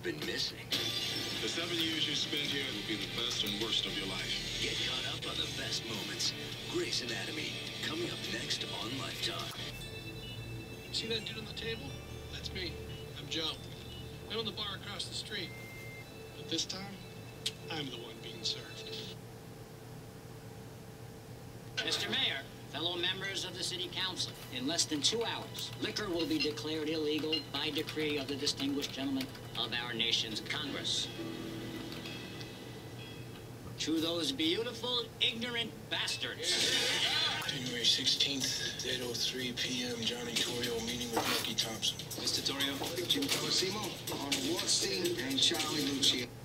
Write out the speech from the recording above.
been missing. The 7 years you spent here will be the best and worst of your life. Get caught up on the best moments. Grey's Anatomy, coming up next on Lifetime. See that dude on the table? That's me. I'm Joe. I own the bar across the street. But this time, I'm the one being served. Mr. Mayor, fellow members of the City Council, in less than 2 hours, liquor will be declared illegal by decree of the distinguished gentlemen of our nation's Congress. To those beautiful, ignorant bastards. January 16th, 8:03 p.m., Johnny Torrio meeting with Lucky Thompson. Mr. Torrio, Jim Colosimo, Arnold Rothstein, and Charlie Lucia.